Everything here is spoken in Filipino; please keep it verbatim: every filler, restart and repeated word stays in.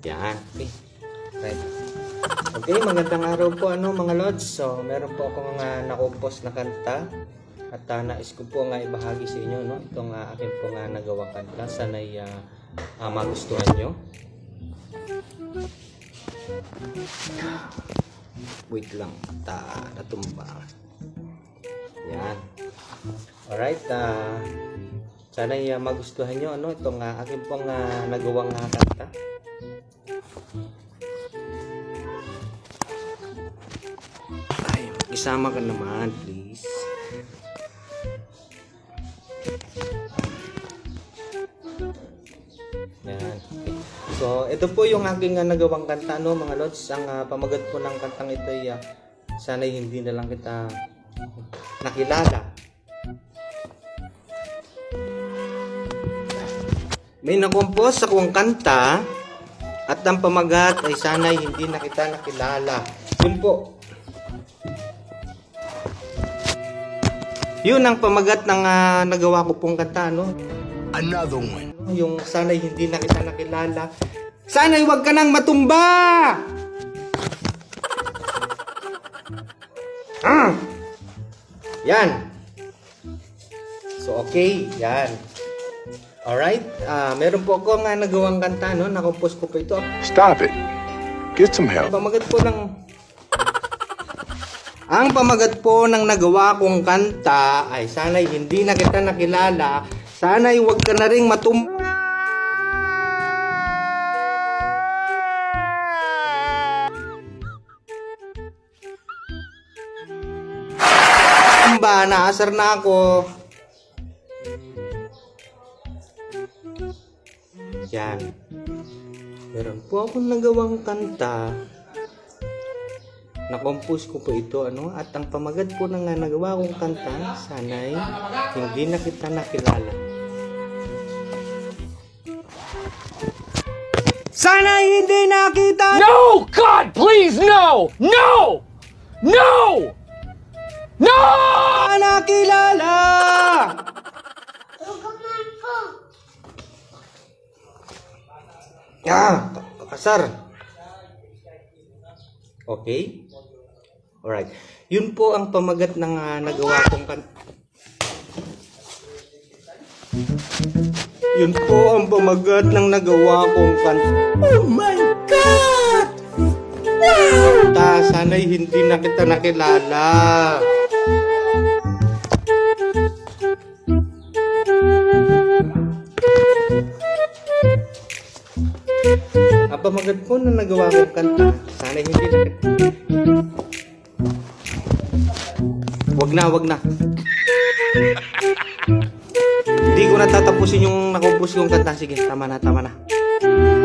Yan. Okay. Right. Okay, magandang araw po ano mga lods. So, meron po akong uh, nakumpos na kanta at uh, nais ko po nga ibahagi sa inyo no itong uh, akin po nga nagawang kanta. Sana'y uh, uh, magustuhan nyo. Wait lang, ta natumba. Yan. Alright, uh, sana'y uh, magustuhan nyo ano itong uh, akin pong uh, nagawang uh, kanta. Ay, isama ka naman, please. Yan. Okay. So, ito po yung aking uh, nagawang kanta, no, mga lods. Ang uh, pamagat po ng kantang ito ay uh, sana'y hindi na lang kita nakilala. May nakompos akong kanta at ang pamagat ay sana'y hindi na kita nakilala. Yun po. Yun ang pamagat ng uh, nagawa ko pong kanta, no? Another one. Yung sana'y hindi na kita nakilala. Sana'y wag ka nang matumba! Ah! Yan. So, okay. Yan. Alright. Uh, meron po ako nga nagawang kanta, no? Nakompose ko po ito. Stop it. Get some help. Pamagat po ng... Ang pamagat po ng nagawa kong kanta ay sana'y hindi na kita nakilala. Sana'y wag ka na ring matumba. Naasar na ako. Yan. Meron po akong nagawang kanta. Na-compose ko po ito, ano? At ang pamagat po ng nagawa kong kanta, sana'y hindi na kita nakilala. Sana'y hindi nakita. No! God, please, no! No! No! No! Nakilala! Ah, kakasar. Okay? Alright. Yun po ang pamagat ng uh, nagawa kong kanta. Yun po ang pamagat ng nagawa kong kanta. Oh my God! Wow! Ta, sana'y hindi na kita nakilala. Ang pamagat po na nagawa kong kanta, sana'y hindi na kita. Wag na, wag na. Hindi ko na tatapusin yung nakumpos kong kanta. Sige, tama na, tama na.